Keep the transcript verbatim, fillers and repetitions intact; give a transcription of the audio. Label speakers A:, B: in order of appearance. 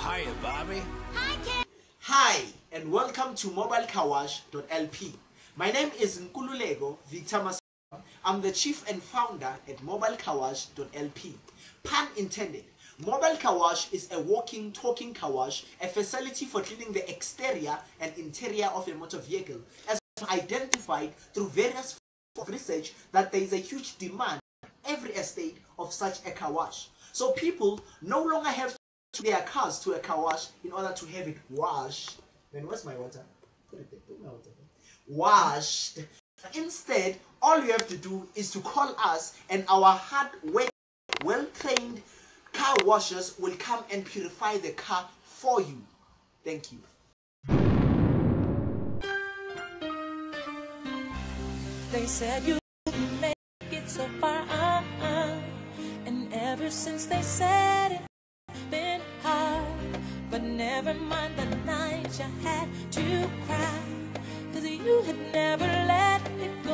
A: Hiya, Bobby.
B: Hi, Ken.
C: Hi, and welcome to mobile car wash dot L P. My name is Nkululeko Victor Mas. I'm the chief and founder at mobile car wash dot L P. Pun intended. Mobile Car Wash is a walking, talking car wash, a facility for cleaning the exterior and interior of a motor vehicle, as identified through various of research that there is a huge demand in every estate of such a car wash. So people no longer have to take their cars to a car wash in order to have it washed. Then where's my water? Put it there. Put my water there. Washed. Instead, all you have to do is to call us, and our hard work, well-trained car washers will come and purify the car for you. Thank you.
D: They said you wouldn't make it so far, uh, uh. And ever since they said it, it's been hard. But never mind the night you had to cry, 'cause you had never let it